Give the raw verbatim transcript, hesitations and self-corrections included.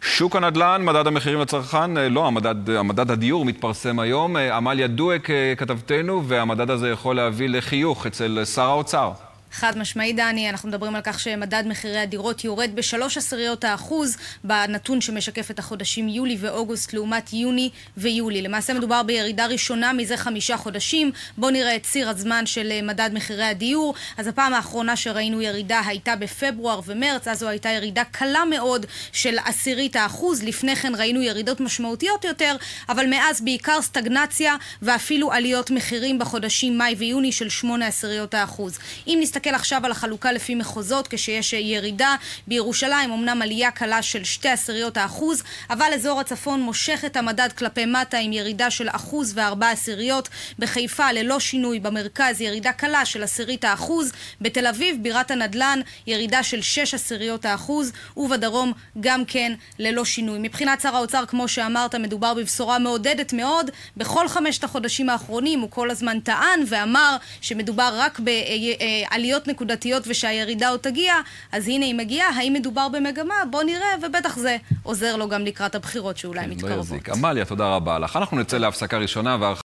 שוק הנדל"ן, מדד המחירים לצרכן, לא, המדד, המדד הדיור מתפרסם היום. עמליה דואק כתבתנו, והמדד הזה יכול להביא לחיוך אצל שר האוצר. חד משמעי דני, אנחנו מדברים על כך שמדד מחירי הדירות יורד בשלוש עשיריות האחוז בנתון שמשקף את החודשים יולי ואוגוסט לעומת יוני ויולי. למעשה מדובר בירידה ראשונה מזה חמישה חודשים. בואו נראה את ציר הזמן של מדד מחירי הדיור. אז הפעם האחרונה שראינו ירידה הייתה בפברואר ומרץ, אז זו הייתה ירידה קלה מאוד של עשירית האחוז. לפני כן ראינו ירידות משמעותיות יותר, אבל מאז בעיקר סטגנציה ואפילו עליות מחירים בחודשים מאי ויוני של שמונה עשיריות האחוז. אם נסתכל עכשיו על החלוקה לפי מחוזות, כשיש ירידה בירושלים, אמנם עלייה קלה של שתי עשיריות האחוז, אבל אזור הצפון מושך את המדד כלפי מטה עם ירידה של אחוז וארבע עשיריות. בחיפה ללא שינוי, במרכז ירידה קלה של עשירית האחוז, בתל אביב בירת הנדלן ירידה של שש עשיריות האחוז, ובדרום גם כן ללא שינוי. מבחינת שר האוצר, כמו שאמרת, מדובר בבשורה מעודדת מאוד. בכל חמשת החודשים האחרונים הוא כל הזמן טען ואמר שמדובר רק בעליות נקודתיות ושהירידה עוד תגיע. אז הנה היא מגיעה. האם מדובר במגמה? בוא נראה, ובטח זה עוזר לו גם לקראת הבחירות שאולי מתקרבות. עמליה, תודה רבה לך. אנחנו נצא להפסקה ראשונה